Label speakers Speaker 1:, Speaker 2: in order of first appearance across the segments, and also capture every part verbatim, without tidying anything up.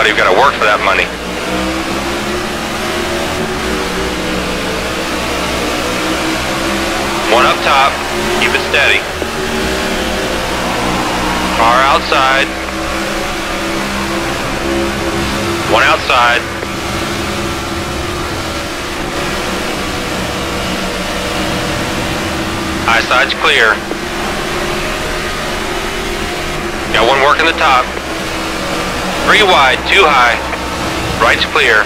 Speaker 1: you've got to work for that money. One up top, keep it steady. Car outside. One outside. High side's clear. Got one working the top. Three wide, two high. Right's clear.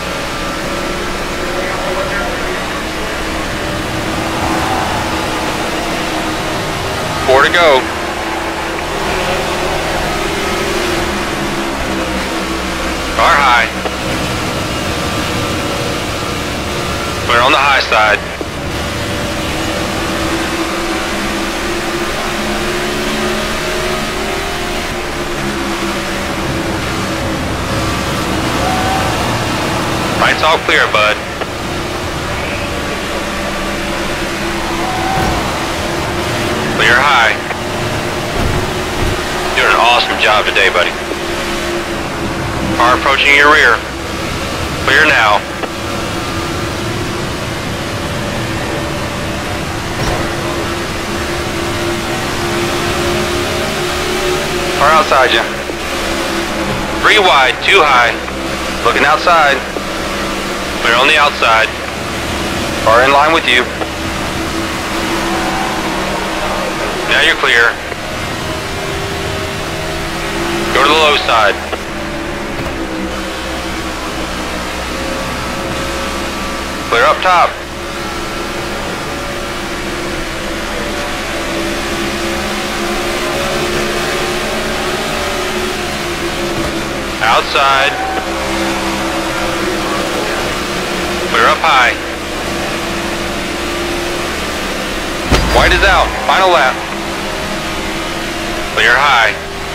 Speaker 1: Four to go. Car high. Clear on the high side. Right's all clear, bud. Clear high. Doing an awesome job today, buddy. Car approaching your rear. Clear now. Car outside you. Three wide, two high. Looking outside. Clear on the outside. Car in line with you. Now you're clear. Go to the low side. Clear up top. Outside. Clear up high. White is out. Final lap. Clear high.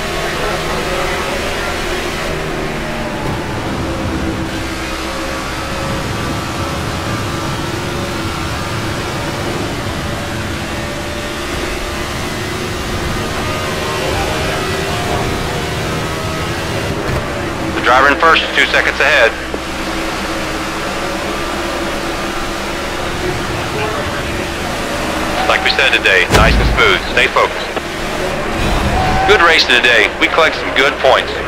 Speaker 1: The driver in first is two seconds ahead. Like we said today, nice and smooth. Stay focused. Good race today. We collect some good points.